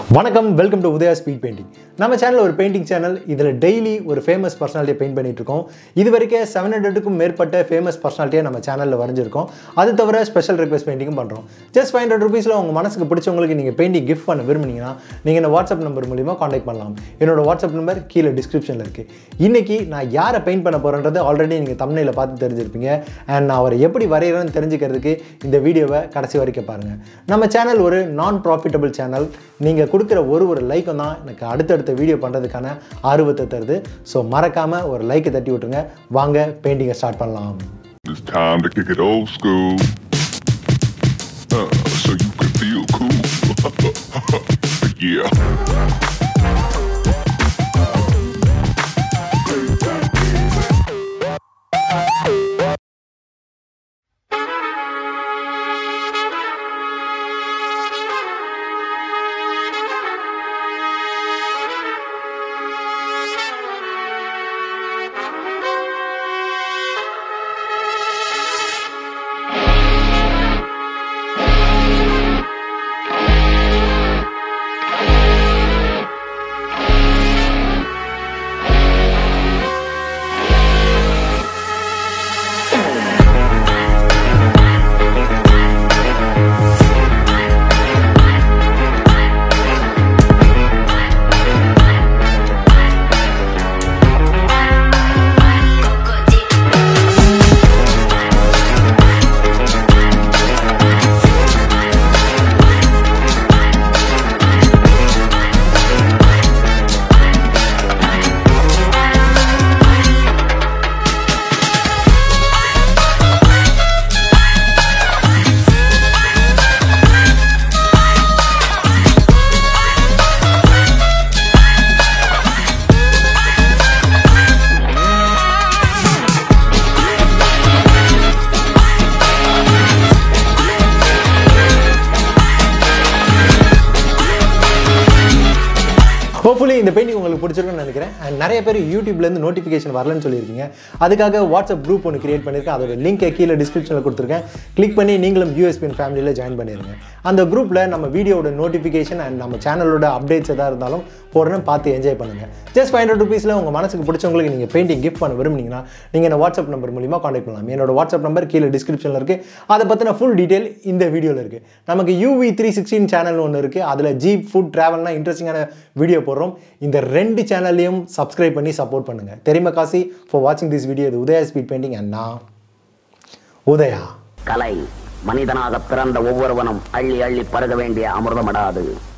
வணக்கம், welcome to Udaya speed painting. நம்ம channel ஒரு பெயிண்டிங் சேனல். இதில் டெய்லி ஒரு ஃபேமஸ் பர்சனாலிட்டியை பெயிண்ட் பண்ணிட்டு இருக்கோம். இது வரைக்கும் 700க்கும் மேற்பட்ட ஃபேமஸ் பர்சனாலிட்டியை நம்ம சேனலில் வரைஞ்சிருக்கோம். அது தவிர ஸ்பெஷல் ரிக்வெஸ்ட் பெயிண்டிங்கும் பண்ணுறோம். ஜஸ்ட் 500 rupeesல உங்கள் மனசுக்கு பிடிச்சவங்களுக்கு நீங்கள் பெயிண்டிங் கிஃப்ட் பண்ண விரும்புனீங்கன்னா நீங்கள் இந்த வாட்ஸ்அப் நம்பர் மூலிமா காண்டாக்ட் பண்ணலாம். என்னோட வாட்ஸ்அப் நம்பர் கீழே டிஸ்கிரிப்ஷனில் இருக்குது. இன்றைக்கி நான் யாரை பெயிண்ட் பண்ண போகிறேன்றது ஆல்ரெடி நீங்கள் தம்ப்நெயில பார்த்து தெரிஞ்சிருப்பீங்க. அண்ட் நான் அவரை எப்படி வரைகிறேன்னு தெரிஞ்சுக்கிறதுக்கு இந்த வீடியோவை கடைசி வரைக்கும் பாருங்கள். நம்ம சேனல் ஒரு நான் ப்ராஃபிட்டபிள் சேனல். நீங்கள் கொடுக்குற ஒரு லைக்கும் தான் எனக்கு அடுத்தடுத்த வீடியோ பண்ணுறதுக்கான ஆர்வத்தை தருது. ஸோ மறக்காமல் ஒரு லைக்கை தட்டி விட்டுருங்க. வாங்க பெயிண்டிங்கை ஸ்டார்ட் பண்ணலாம். It's time to kick it old school, so you can feel cool. Yeah. Hopefully இந்த பெயிண்டிங் உங்களுக்கு பிடிச்சிருக்குன்னு நினைக்கிறேன். அண்ட் நிறைய பேர் யூடியூப்லேருந்து நோட்டிஃபிகேஷன் வரலன்னு சொல்லியிருக்கீங்க. அதுக்காக வாட்ஸ்அப் குரூப் ஒன்று கிரியேட் பண்ணியிருக்கேன். அதோட லிங்கை கீழே டிஸ்கிரிப்ஷனில் கொடுத்துருக்கேன். கிளிக் பண்ணி நீங்களும் யூஎஸ்பிஎன் ஃபேமிலியில் ஜாயின் பண்ணிடுங்க. அந்த குரூப்பில் நம்ம வீடியோட நோட்டிஃபிகேஷன் அண்ட் நம்ம சேனலோட அப்டேட்ஸ் எதாக இருந்தாலும் போடுறேன்னு பார்த்து என்ஜாய் பண்ணுங்கள். ஜஸ்ட் 500 rupeesல உங்கள் மனசுக்கு பிடிச்சவங்களுக்கு நீங்கள் பெயிண்டிங் கிஃப்ட் பண்ண விரும்புனீங்கன்னா நீங்கள் இந்த வாட்ஸ்அப் நம்பர் மூலிமா காண்டாக்ட் பண்ணலாம். என்னோட வாட்ஸ்அப் நம்பர் கீழே டிஸ்கிரிப்ஷனில் இருக்குது. அதை பற்றின ஃபுல் டீட்டெயில் இந்த வீடியோவில் இருக்குது. நமக்கு UV316 சேனல் ஒன்று இருக்குது. அதில் ஜீப், ஃபுட், ட்ராவல்னால் இன்ட்ரெஸ்டிங்கான வீடியோ போடுறோம். இந்த 2 சேனல்லையும் சப்ஸ்கிரைப் பண்ணி சப்போர்ட் பண்ணுங்கள். தெரியுமா காசி ஃபார் வாட்சிங் திஸ் வீடியோ. இது உதயா ஸ்பீட் பெயிண்டிங் அண்ட் நான் உதயா. கலை மனிதனாக பிறந்த ஒவ்வொருவனும் அள்ளி அள்ளி பருக வேண்டிய அமிர்தமடாது.